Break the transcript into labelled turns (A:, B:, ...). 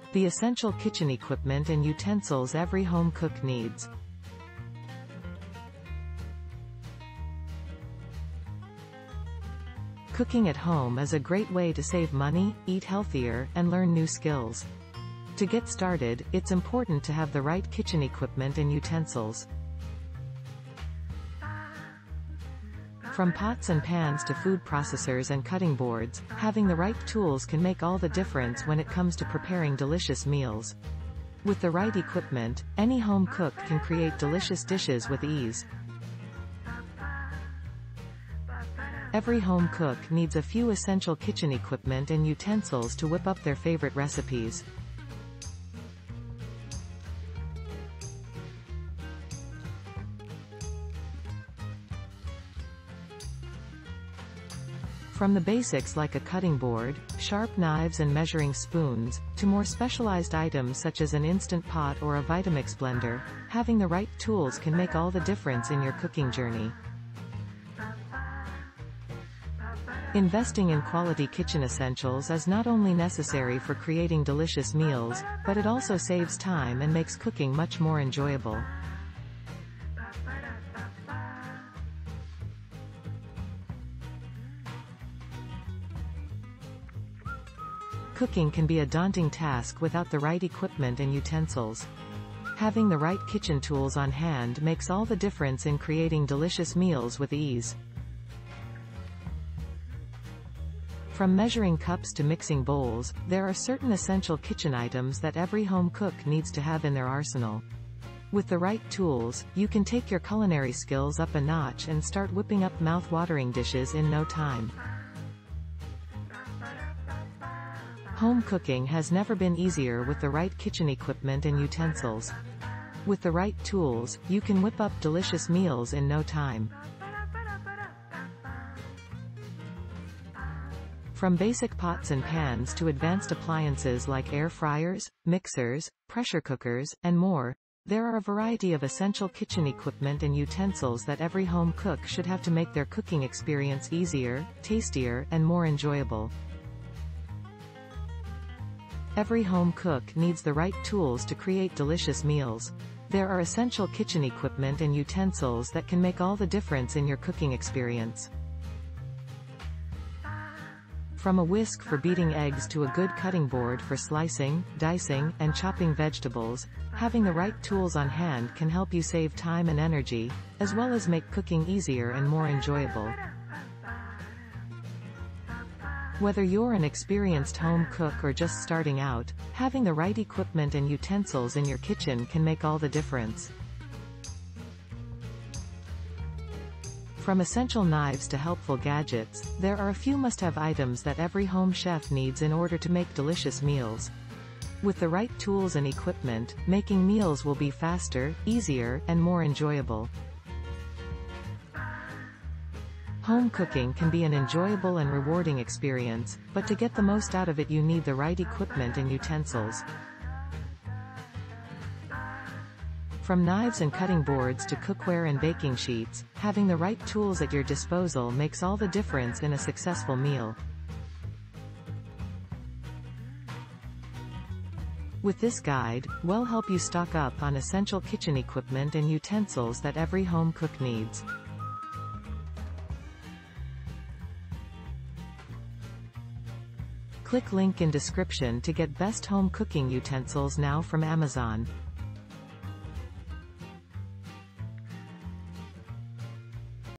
A: The essential kitchen equipment and utensils every home cook needs. Cooking at home is a great way to save money, eat healthier, and learn new skills. To get started, it's important to have the right kitchen equipment and utensils. From pots and pans to food processors and cutting boards, having the right tools can make all the difference when it comes to preparing delicious meals. With the right equipment, any home cook can create delicious dishes with ease. Every home cook needs a few essential kitchen equipment and utensils to whip up their favorite recipes. From the basics like a cutting board, sharp knives and measuring spoons, to more specialized items such as an instant pot or a Vitamix blender, having the right tools can make all the difference in your cooking journey. Investing in quality kitchen essentials is not only necessary for creating delicious meals, but it also saves time and makes cooking much more enjoyable. Cooking can be a daunting task without the right equipment and utensils. Having the right kitchen tools on hand makes all the difference in creating delicious meals with ease. From measuring cups to mixing bowls, there are certain essential kitchen items that every home cook needs to have in their arsenal. With the right tools, you can take your culinary skills up a notch and start whipping up mouth-watering dishes in no time. Home cooking has never been easier with the right kitchen equipment and utensils. With the right tools, you can whip up delicious meals in no time. From basic pots and pans to advanced appliances like air fryers, mixers, pressure cookers, and more, there are a variety of essential kitchen equipment and utensils that every home cook should have to make their cooking experience easier, tastier, and more enjoyable. Every home cook needs the right tools to create delicious meals. There are essential kitchen equipment and utensils that can make all the difference in your cooking experience. From a whisk for beating eggs to a good cutting board for slicing, dicing, and chopping vegetables, having the right tools on hand can help you save time and energy, as well as make cooking easier and more enjoyable. Whether you're an experienced home cook or just starting out, having the right equipment and utensils in your kitchen can make all the difference. From essential knives to helpful gadgets, there are a few must-have items that every home chef needs in order to make delicious meals. With the right tools and equipment, making meals will be faster, easier, and more enjoyable. Home cooking can be an enjoyable and rewarding experience, but to get the most out of it you need the right equipment and utensils. From knives and cutting boards to cookware and baking sheets, having the right tools at your disposal makes all the difference in a successful meal. With this guide, we'll help you stock up on essential kitchen equipment and utensils that every home cook needs. Click link in description to get best home cooking utensils now from Amazon.